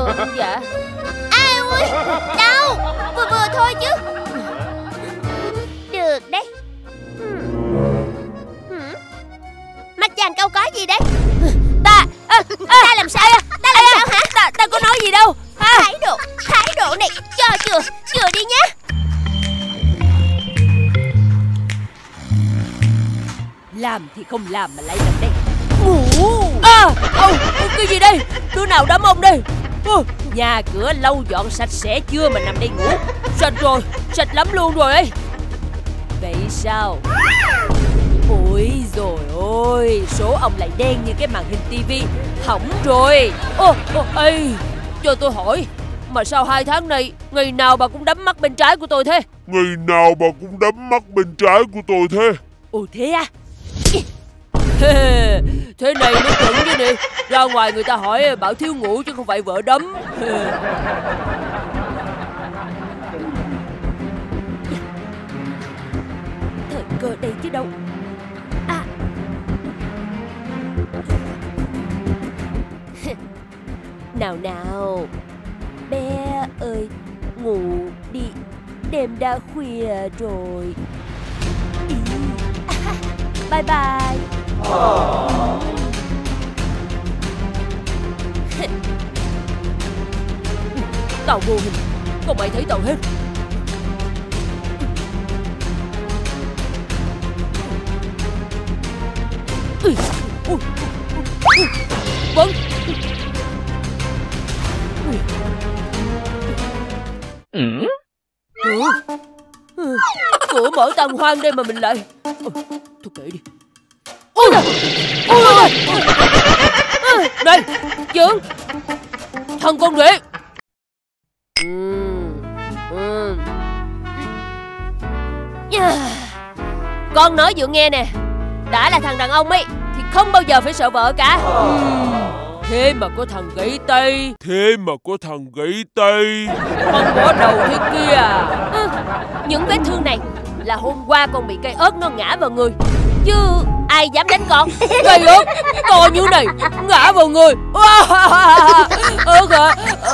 Dạ. Ai ui, đau. Vừa vừa thôi chứ. Được đấy. Mắt chàng câu có gì đấy? Ta làm sao? Ta làm sao hả? Ta có nói gì đâu. Thái độ này cho chừa đi nhé. Làm thì không làm mà lại làm đây. Cái gì đây? Đứa nào đấm ông đây? Nhà cửa lau dọn sạch sẽ chưa mà nằm đây ngủ? Sạch rồi, sạch lắm luôn rồi ấy. Vậy sao? Ôi dồi ôi, số ông lại đen như cái màn hình tivi. Hỏng rồi. Ê, cho tôi hỏi, mà sao 2 tháng này ngày nào bà cũng đấm mắt bên trái của tôi thế? Ngày nào bà cũng đấm mắt bên trái của tôi thế? Ồ thế à? Thế này mới chuẩn chứ nè. Ra ngoài người ta hỏi bảo thiếu ngủ chứ không phải vợ đấm. Thời cơ đây chứ đâu. Nào bé ơi, ngủ đi, đêm đã khuya rồi. Bye bye. Tao vô hình, không ai thấy tao hết. Vâng. Cửa mở tàng hoang đây mà mình lại. Thôi kệ đi. Này Dưỡng, thằng con rể. Con nói Dưỡng nghe nè, đã là thằng đàn ông ấy thì không bao giờ phải sợ vợ cả. Thế mà có thằng gãy tay. Con bỏ đầu thế kia. Những vết thương này là hôm qua con bị cây ớt nó ngã vào người, chứ ai dám đánh con. Cây ớt to như này ngã vào người. Ớt hả?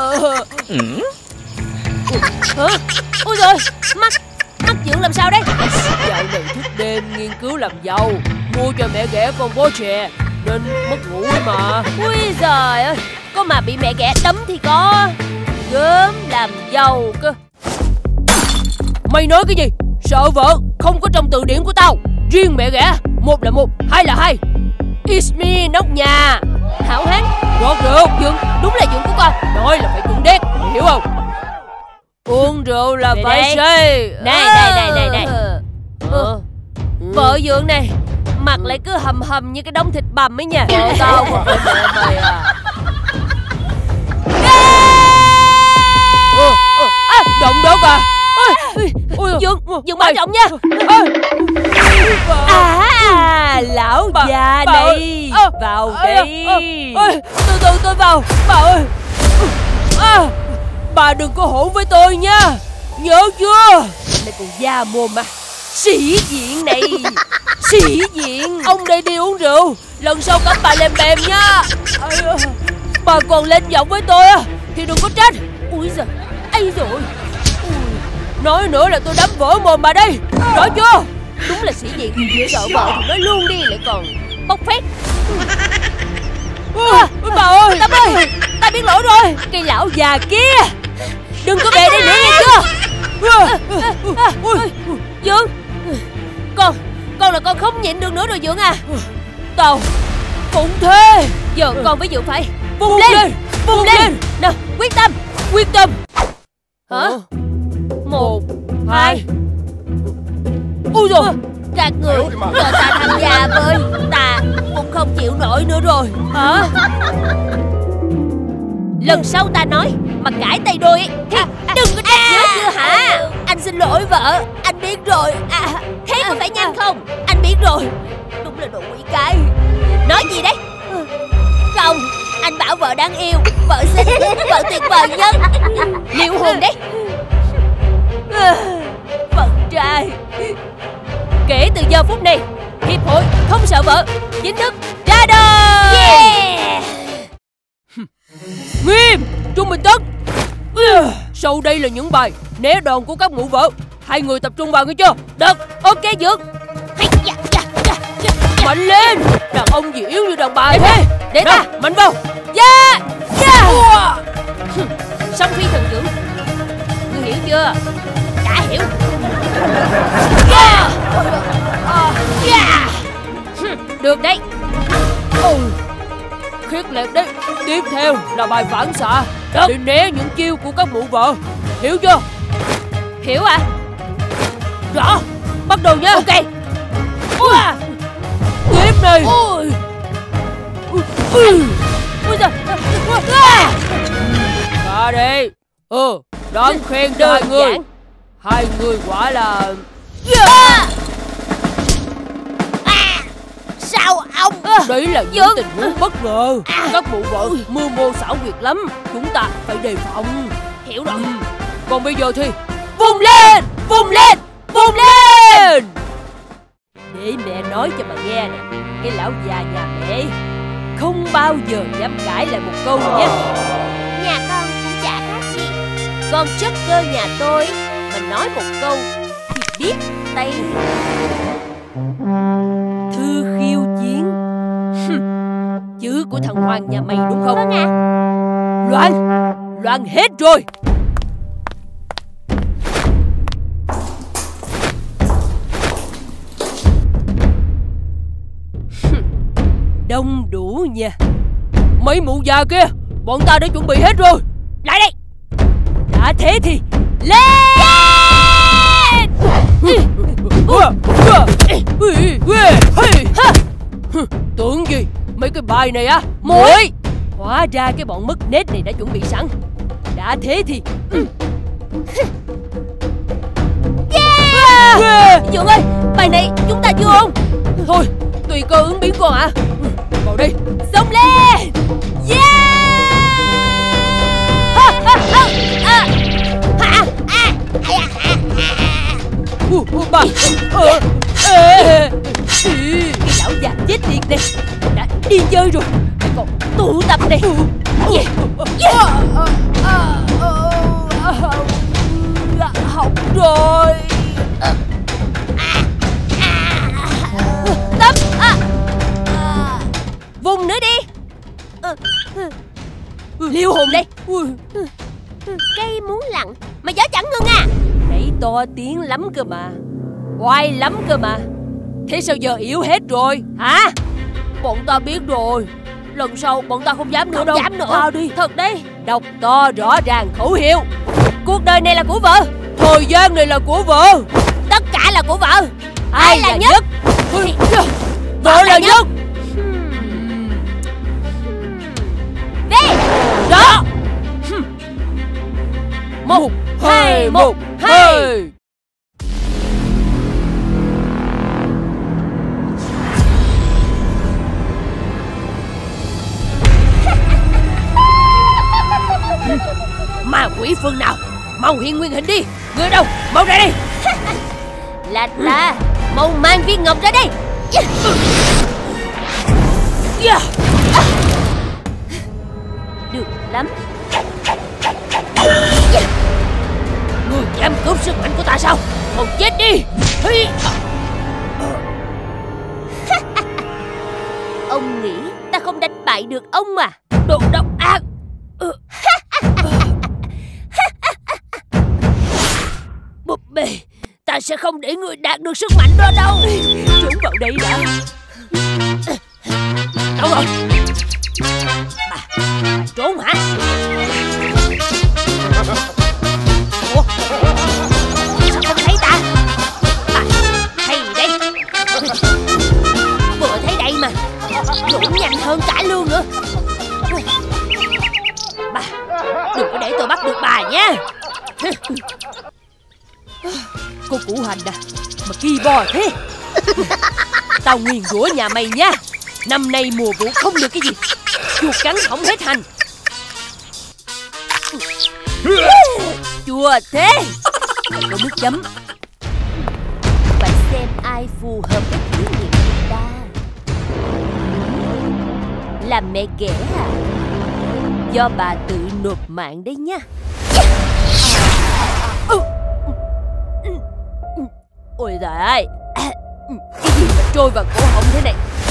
Ôi trời, mắt Dưỡng làm sao đấy? Dạo này thức đêm nghiên cứu làm giàu, mua cho mẹ ghẻ con bó chè nên mất ngủ mà. Ui giời ơi, có mà bị mẹ ghẻ đấm thì có. Gớm làm giàu cơ. Mày nói cái gì? Sợ vợ không có trong từ điển của tao. Riêng mẹ ghẻ, 1 là 1, 2 là 2. It's me, nóc nhà. Hảo hán. Được Dưỡng, đúng là Dưỡng của con. Nói là phải chuẩn đét, mày hiểu không? Uống rượu là phải say. Này. Vợ Dưỡng này, mặt lại cứ hầm như cái đống thịt bằm ấy nha. Vợ tao không phải mẹ mày à. Động đó à. Dưỡng bảo trọng nha. Lão già này, vào đây. Từ từ tôi vào. Bà ơi, bà đừng có hỗn với tôi nha, nhớ chưa? Này còn da mồm mà. Sĩ diện này. Sĩ diện. Ông đây đi uống rượu, lần sau cấm bà lèm bèm nha. Bà còn lên giọng với tôi thì đừng có trách. Ui giời, ấy rồi. Nói nữa là tôi đấm vỡ mồm bà đây, rõ chưa? Đúng là sĩ diện. Sợ vợ thì nói luôn đi, lại còn bốc phét. Bà ơi, Tâm ơi, ta biết lỗi rồi. Cây lão già kia, đừng có về đây nữa nghe chưa? Dưỡng, con là con không nhịn được nữa rồi Dưỡng à. Tao cũng thế. Giờ con với Dưỡng phải vung lên. Nào, quyết tâm. Hả? 1, 2. Ui rồi, các người cho ta tham gia với. Ta cũng không chịu nổi nữa rồi. Hả? Lần sau ta nói mà cãi tay đôi ấy, thì đừng có trách nữa chưa hả? Anh xin lỗi vợ, anh biết rồi. Thế có phải nhanh không? Anh biết rồi. Đúng là đồ quỷ cái. Nói gì đấy? Không, anh bảo vợ đáng yêu, vợ xinh, vợ tuyệt vời nhất. Liệu hồn đấy. Phận trai. Kể từ giờ phút này, hiệp hội không sợ vợ chính thức ra đời. Nghiêm, trung bình tấn. Sau đây là những bài né đòn của các mụ vợ. Hai người tập trung vào nghe chưa? Được, ok Dượng. Mạnh lên. Đàn ông gì yếu như đàn bà thế. Để ta. Mạnh vào. Song phi thần dữ. Ngươi hiểu chưa? Đã hiểu. Được đấy. Khiết liệt đấy. Tiếp theo là bài phản xạ để né những chiêu của các mụ vợ. Hiểu chưa? Hiểu à? Rõ. Bắt đầu nha. Ok. Tiếp này. Ôi giời. Ra đây. Đáng khen cho hai người. Hai người quả là... Sao ông? Đấy là những tình huống bất ngờ. Các mụ vợ mưu mô xảo quyệt lắm. Chúng ta phải đề phòng. Hiểu rồi. Còn bây giờ thì vung lên. Vung lên. Vung lên. Để mẹ nói cho bà nghe nè. Cái lão già nhà mẹ không bao giờ dám cãi lại một câu nhé. Nhà con cũng chả khác gì. Con chất cơ nhà tôi mà nói một câu thì biết tay. Thư khiêu chiến. Chữ của thằng Hoàng nhà mày đúng không? Vâng ạ. Loan hết rồi. Đông đủ nha. Mấy mụ già kia, bọn ta đã chuẩn bị hết rồi. Lại đây. Đã thế thì lên. Tưởng gì mấy cái bài này á muội. Hóa ra cái bọn mất nết này đã chuẩn bị sẵn. Đã thế thì Dượng ơi, bài này chúng ta chưa không? thôi, tùy cơ ứng biến con ạ. Vào đây. Xông lên. Bà. Cái lão già chết tiệt này đã đi chơi rồi, còn tụ tập này. Học rồi. Tấm. Vùng nữa đi. Liêu hồn đây. Cây muốn lặng mà gió chẳng ngưng à. Nãy to tiếng lắm cơ mà, oai lắm cơ mà. Thế sao giờ yếu hết rồi hả? Bọn ta biết rồi. Lần sau bọn ta không dám nữa đâu. Không dám nữa. Tao đi. Thật đấy. Đọc to rõ ràng khẩu hiệu. Cuộc đời này là của vợ. Thời gian này là của vợ. Tất cả là của vợ. Ai là nhất? Vợ là nhất. Về. Đó. 1, 2, 1, 2. Ma quỷ phương nào, mau hiện nguyên hình đi. Người đâu, mau ra đây. Là ta. Mau mang viên ngọc ra đây. Được lắm. Người dám cướp sức mạnh của ta sao? Còn chết đi. Ông nghĩ ta không đánh bại được ông à? Đồ độc ác. Búp bê, ta sẽ không để người đạt được sức mạnh đó đâu. Trốn vào đây đã. Đâu rồi? Bà trốn hả? Ủa? Sao không thấy ta? Hay đây. Vừa thấy đây mà. Cũng nhanh hơn cả lương nữa. Bà, đừng có để tôi bắt được bà nha. Cô củ hành à, mà kỳ bò thế. Tao nguyền rủa nhà mày nha. Năm nay mùa vụ không được cái gì. Chuột cắn hỏng hết hành. Chua thế. Có nước chấm. Phải xem ai phù hợp với thí nghiệm của ta. Là mẹ ghẻ à? Do bà tự nộp mạng đấy nha. Ôi trời ơi, cái gì mà trôi vào cổ họng thế này?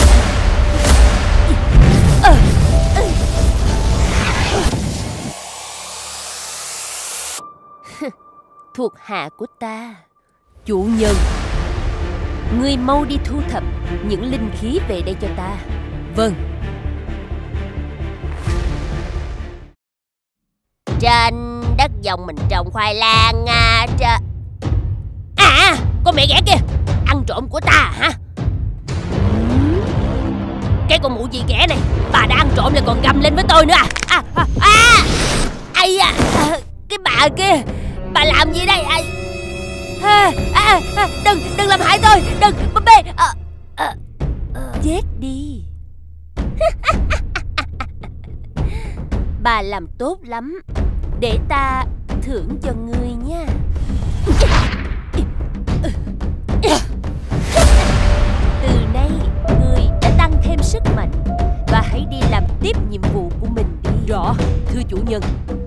Thuộc hạ của ta. Chủ nhân, ngươi mau đi thu thập những linh khí về đây cho ta. Vâng. Trên đất dòng mình trồng khoai lang con mẹ ghẻ kia, ăn trộm của ta hả? Cái con mụ gì ghẻ này, bà đã ăn trộm lại còn gầm lên với tôi nữa cái bà kia, bà làm gì đây? Đừng làm hại tôi, đừng, búp bê. Chết đi. Bà làm tốt lắm, để ta thưởng cho ngươi nha. Từ nay ngươi đã tăng thêm sức mạnh, và hãy đi làm tiếp nhiệm vụ của mình đi. Rõ, thưa chủ nhân.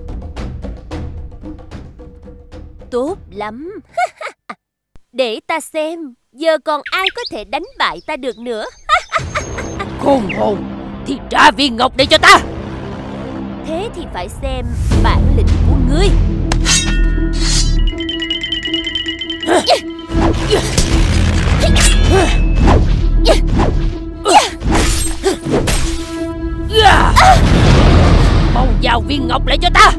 Tốt lắm. Để ta xem, giờ còn ai có thể đánh bại ta được nữa. Khôn hồn, thì trả viên ngọc để cho ta. Thế thì phải xem bản lĩnh của ngươi. Mau giao viên ngọc lại cho ta.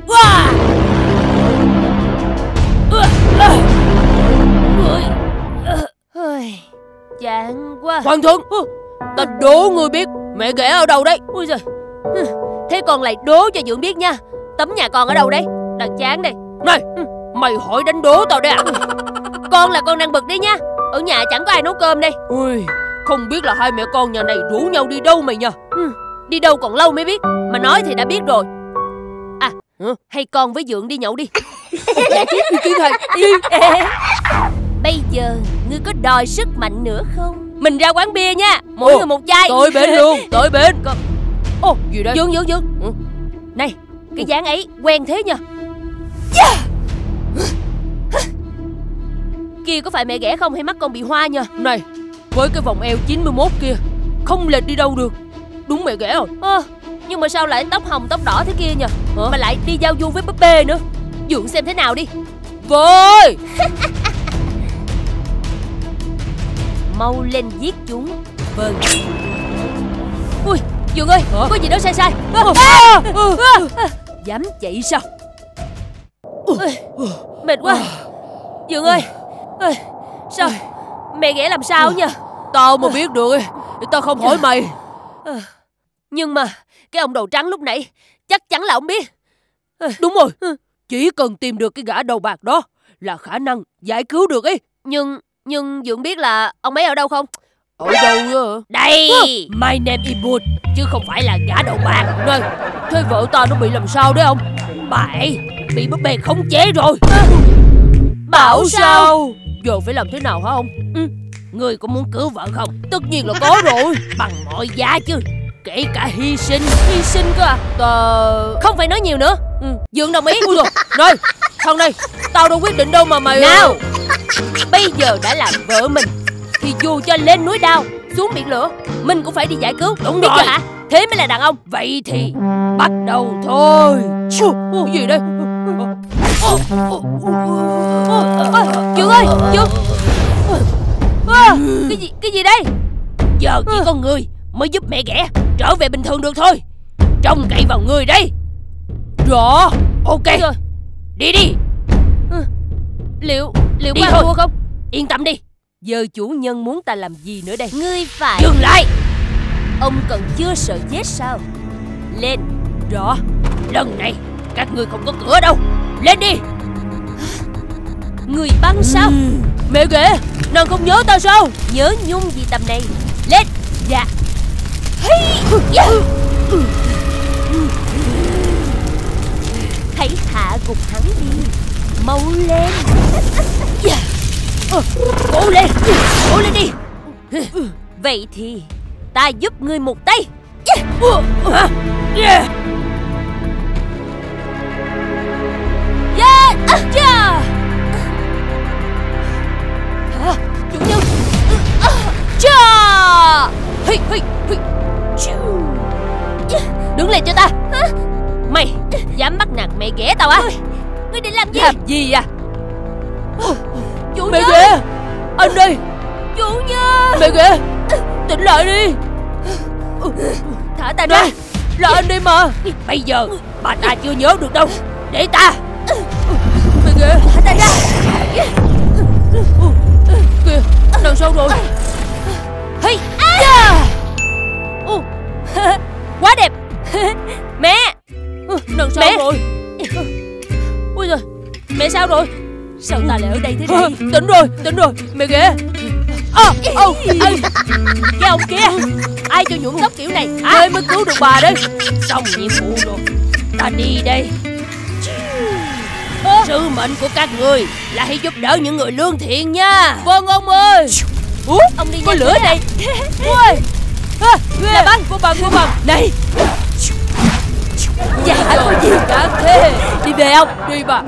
Chán quá. Hoàng thượng, ta đố ngươi biết mẹ ghẻ ở đâu đấy. Ui giời, thế còn lại đố cho Dượng biết nha. Tấm nhà con ở đâu đấy? Đang chán đây. Này, mày hỏi đánh đố tao đấy à? Con là con đang bực đấy nha. Ở nhà chẳng có ai nấu cơm đây. Ui, không biết là hai mẹ con nhà này rủ nhau đi đâu mày nhờ. Đi đâu còn lâu mới biết, mà nói thì đã biết rồi. Hay con với Dượng đi nhậu đi. Dạ chứ, ý kiến thầy. Đi. Bây giờ ngươi có đòi sức mạnh nữa không? Mình ra quán bia nha, mỗi người một chai. Tội bên luôn, tội bên. Gì đây? Dượng. Này, cái dáng ấy quen thế nhờ. Kia có phải mẹ ghẻ không hay mắt con bị hoa nhờ? Này, với cái vòng eo 91 kia, không lệch đi đâu được. Đúng mẹ ghẻ rồi. Nhưng mà sao lại tóc hồng tóc đỏ thế kia nhờ? Mà lại đi giao du với búp bê nữa. Dượng xem thế nào đi. Vơi. Mau lên giết chúng. Vâng. Ui, Dượng ơi, có gì đó sai. Dám chạy sao? Mệt quá. Dượng ơi, sao mẹ ghẻ làm sao nhờ? Tao mà biết được thì tao không hỏi mày. Nhưng mà cái ông đầu trắng lúc nãy chắc chắn là ông biết. Đúng rồi, chỉ cần tìm được cái gã đầu bạc đó là khả năng giải cứu được ấy. Nhưng Dượng biết là ông ấy ở đâu không? Ở đâu? Đây. My name is Bud, chứ không phải là gã đầu bạc. Này, thế vợ ta nó bị làm sao đấy ông? Bà ấy bị búp bê khống chế rồi. Bảo sao? Giờ phải làm thế nào hả ông? Người có muốn cứu vợ không? Tất nhiên là có rồi. Bằng mọi giá chứ. Kể cả hy sinh. Hy sinh cơ à? Không phải nói nhiều nữa. Dượng đồng ý. Ui rồi, này, thằng này, tao đâu quyết định đâu mà mày. Nào, bây giờ đã làm vợ mình thì dù cho lên núi đao xuống biển lửa, mình cũng phải đi giải cứu. Đúng biết rồi. chưa hả? Thế mới là đàn ông. Vậy thì bắt đầu thôi. Gì đây? Dượng ơi, Dượng. Cái gì đây? Giờ chỉ có người mới giúp mẹ ghẻ trở về bình thường được thôi. Trông cậy vào người đây. Rõ. Ok rồi. Đi. Liệu đi có thôi. thua không? Yên tâm đi. Giờ chủ nhân muốn ta làm gì nữa đây? Ngươi phải. Dừng lại. Ông còn chưa sợ chết sao? Lên. Rõ. Lần này các ngươi không có cửa đâu. Lên đi. Người bắn sao? Mẹ ghẻ, nàng không nhớ tao sao? Nhớ nhung gì tầm này. Lên. Dạ. Hãy hạ gục hắn đi. Mau lên. Cố lên đi. Vậy thì ta giúp ngươi một tay. Đứng lên cho ta. Mày dám bắt nạt mẹ ghẻ tao à? Ngươi định làm gì? Làm gì à? Chủ Mẹ nhân. ghẻ, anh đây. Chủ nhân. Mẹ ghẻ, tỉnh lại đi. Thả ta ra. Đây, là anh đây mà. Bây giờ bà ta chưa nhớ được đâu. Để ta. Mẹ ghẻ, Thả ta ra. kìa, đằng sau rồi. Hey. Quá đẹp. Mẹ. Đằng sau Mẹ. rồi. Ui giời, mẹ sao rồi? Sao ta lại ở đây thế này? Tỉnh rồi, mẹ ghẻ. Cái ông kia, ai cho nhuộm tóc kiểu này? Ai mới cứu được bà đây? Xong nhiệm vụ rồi, ta đi đây. Sứ mệnh của các người là hãy giúp đỡ những người lương thiện nha. Vâng ông ơi. Ông đi có nhanh lửa thế này. Ui, là băng, cô bằng. Này, dạ có gì cả thế. Đi về ông, đi bà.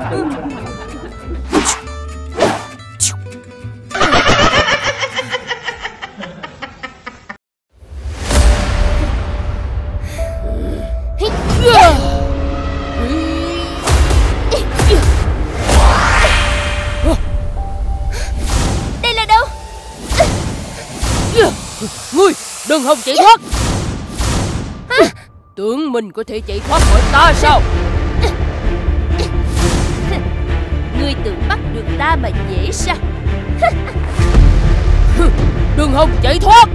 Đây là đâu? Ngươi đừng hòng chạy thoát. Tưởng mình có thể chạy thoát khỏi ta sao? Ngươi tưởng bắt được ta mà dễ sao? Đừng hòng chạy thoát.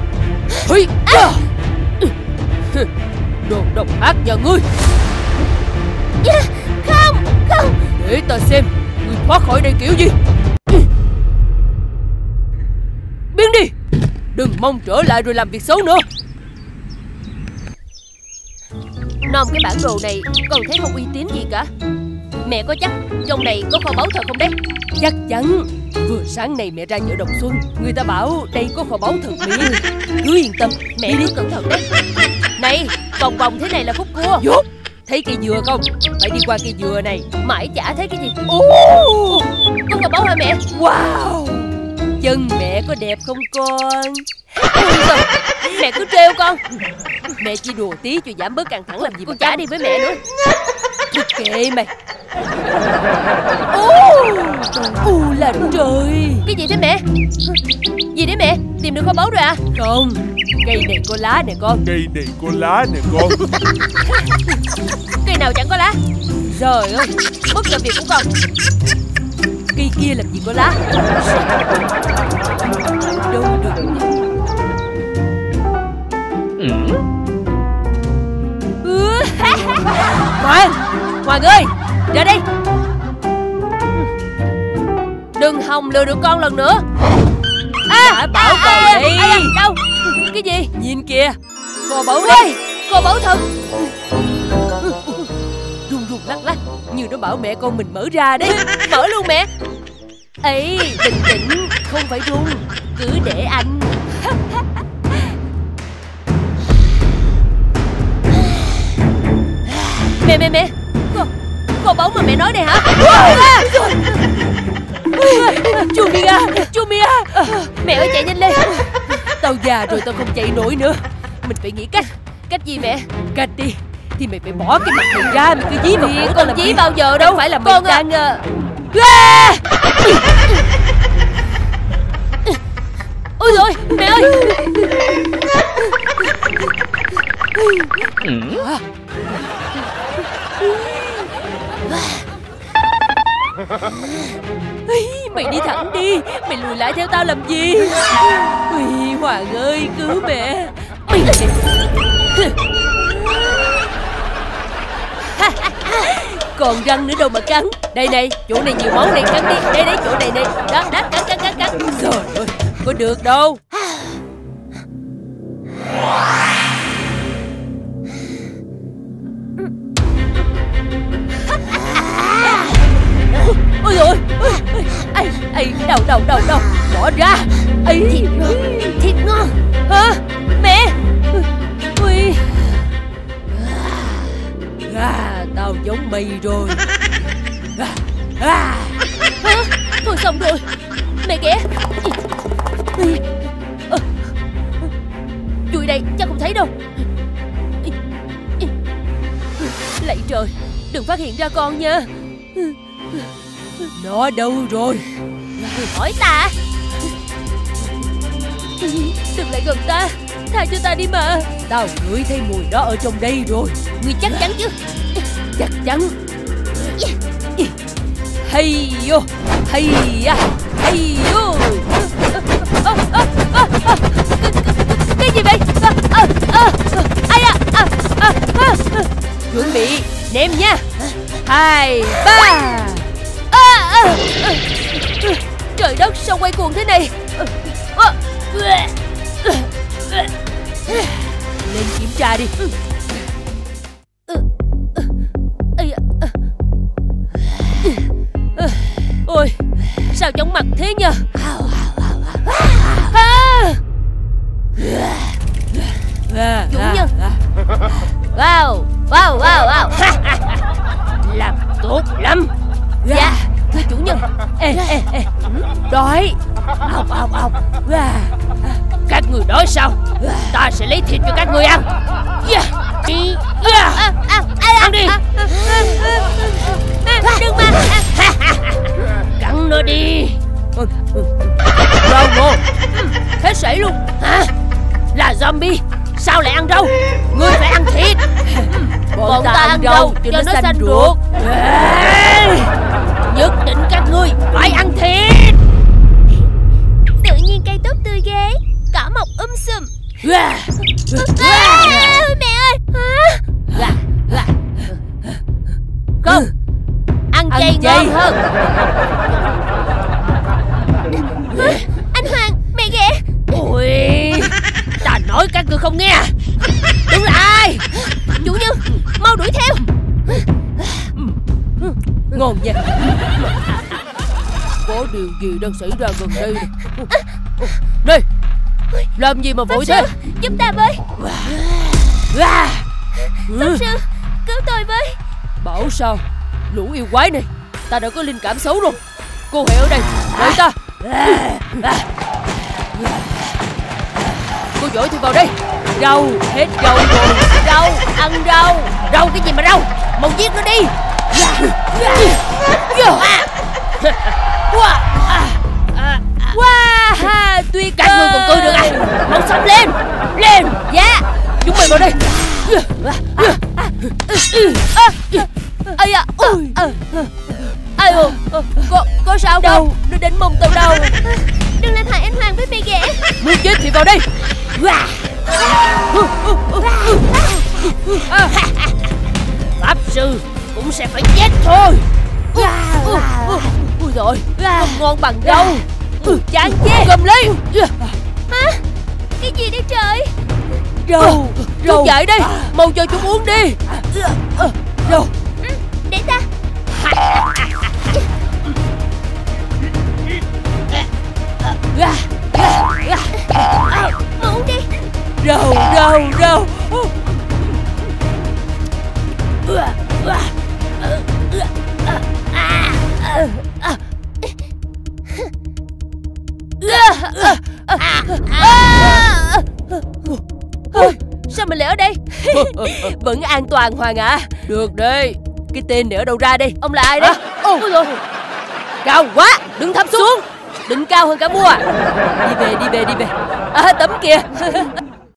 Đồ độc ác nhà ngươi. Không. Để ta xem ngươi thoát khỏi đây kiểu gì. Biến đi. Đừng mong trở lại rồi làm việc xấu nữa. Nom cái bản đồ này còn thấy không uy tín gì cả. Mẹ có chắc trong này có kho báu thật không đấy? Chắc chắn. Vừa sáng nay mẹ ra chợ Đồng Xuân, người ta bảo đây có kho báu thần bí. Cứ yên tâm, Mẹ cứ cẩn thận đấy. Này, vòng vòng thế này là khúc cua. Dốt. Thấy cây dừa không? Phải đi qua cây dừa này. Mãi chả thấy cái gì. Có kho báu hả mẹ? Wow. Chân mẹ có đẹp không con? Mẹ cứ trêu con. Mẹ chỉ đùa tí cho giảm bớt căng thẳng làm gì mà Con chả đi với mẹ nữa. Thôi kệ mày. Là trời. Cái gì thế mẹ? Gì đấy mẹ? Tìm được kho báu rồi à? Không, cây này có lá nè con. Cây này có lá nè con. Cây nào chẳng có lá. Trời ơi, Mất giờ việc của con. cây kia làm gì có lá. Đâu được. Hoàng ơi, ra đây. Đừng hòng lừa được con lần nữa. Đã bảo vào đây. Đâu? Cái gì? Nhìn kìa, kho báu đây. Kho báu thật. Run lắc lắc, như nó bảo mẹ con mình mở ra đấy. Mở luôn mẹ. Ấy, bình tĩnh, không phải run. Cứ để anh. Mẹ. Kho báu mà mẹ nói đây hả? Chu Mia. Mẹ ơi, chạy nhanh lên. Tao già rồi, tao không chạy nổi nữa. Mình phải nghĩ cách. Cách gì mẹ? Cách đi. Thì mày phải bỏ cái mặt mày ra. Mày cứ dí vào cổ tao Con làm dí gì? bao giờ đâu. Không phải là mày con đang Ôi rồi mẹ ơi. Mày đi thẳng đi. Mày lùi lại theo tao làm gì? Hoàng ơi, cứu mẹ. Còn răng nữa đâu mà cắn. Đây này, chỗ này nhiều máu này, cắn đi. Đây chỗ này này. Đó, cắn. Trời ơi, có được đâu. Ôi dồi ôi, đau, bỏ ra. Thịt ngon. Hả? Mẹ. Ui. Tao giống mày rồi. Thôi xong rồi. Mẹ ghẻ. Chui đây chắc không thấy đâu. Lạy trời, đừng phát hiện ra con nha. Nó đâu rồi? Hỏi ta. Đừng lại gần ta, tha cho ta đi mà. Tao ngửi thấy mùi đó ở trong đây rồi. Ngươi chắc chắn chứ? Chắc chắn. Hay vô, hay à, hay vô. Cái gì vậy? Ai à? Chuẩn bị ném nha. 2, 3. Trời đất, sao quay cuồng thế này? Lên kiểm tra đi. Ôi, sao chóng mặt thế nhờ? Chủ nhân. Wow. Làm tốt lắm. Dạ, thưa chủ nhân. Ê, đói. Các người đói sao? Ta sẽ lấy thịt cho các người ăn. Ăn đi. Đừng mà. Cắn nó đi. Rau ngô. Hết sảy luôn. Hả? Là zombie, sao lại ăn rau? Ngươi phải ăn thịt. Bọn ta ăn rau cho nó xanh ruột. Nhất định các ngươi phải ăn thịt. Tự nhiên cây tốt tươi ghê, cỏ mọc sùm. Mẹ ơi. Không, ăn chay ngon hơn. Anh Hoàng, mẹ ghẻ. Ôi, ta nói các ngươi không nghe. Đứng lại. Chủ nhân, mau đuổi theo. Ngon nha. Có điều gì đang xảy ra gần đây nè. Đây, làm gì mà vội thế? Giúp ta với. Pháp sư, cứu tôi với. Bảo sao? Lũ yêu quái này, ta đã có linh cảm xấu rồi. Cô hãy ở đây, đợi ta. Cô giỏi thì vào đây. Rau, hết rau rồi. Rau, ăn rau. Rau cái gì mà rau? Mau giết nó đi. Wow, tuyệt các ngươi còn cười được à? Mau sống lên. Lên. Dạ. Chúng mày vào đây. Có sao đâu? Nó đánh mông tao đâu. Đừng làm hại anh Hoàng với mẹ ghẻ. Muốn chết thì vào đây. Pháp sư cũng sẽ phải chết thôi. Ui rồi, không ngon bằng rau. Chán chết. Cầm lấy. Hả? Cái gì đấy trời? Rau. Rau dậy đi. Mau cho chúng uống đi. Rau. Để ta. Mau uống đi. Rau. Sao mình lại ở đây? Vẫn an toàn Hoàng ạ. Được đấy. Cái tên này ở đâu ra đây? Ông là ai đấy? Ôi rồi. Cao quá, đừng thấp xuống. Đừng cao hơn cả mua. Đi về. Tấm kìa.